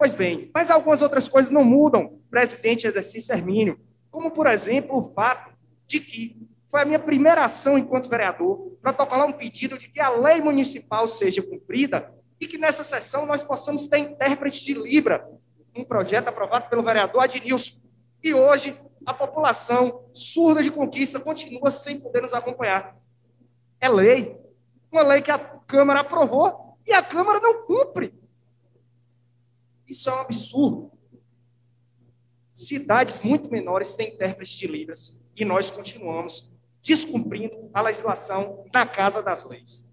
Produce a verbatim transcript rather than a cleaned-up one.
Pois bem, mas algumas outras coisas não mudam, presidente em exercício Hermínio, como, por exemplo, o fato de que foi a minha primeira ação enquanto vereador protocolar um pedido de que a lei municipal seja cumprida e que nessa sessão nós possamos ter intérprete de Libra, um projeto aprovado pelo vereador Adnilson. E hoje a população surda de Conquista continua sem poder nos acompanhar. É lei, uma lei que a Câmara aprovou e a Câmara não cumpre. Isso é um absurdo. Cidades muito menores têm intérpretes de Libras e nós continuamos descumprindo a legislação na Casa das Leis.